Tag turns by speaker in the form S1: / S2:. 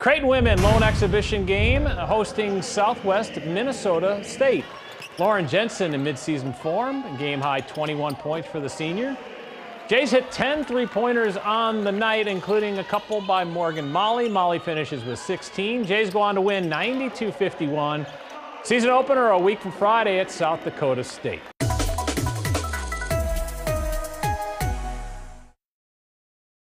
S1: Creighton women lone exhibition game hosting Southwest Minnesota State. Lauren Jensen in midseason form, game high 21 points for the senior. Jays hit 10 three-pointers on the night, including a couple by Morgan Molly. Molly finishes with 16. Jays go on to win 92-51. Season opener a week from Friday at South Dakota State.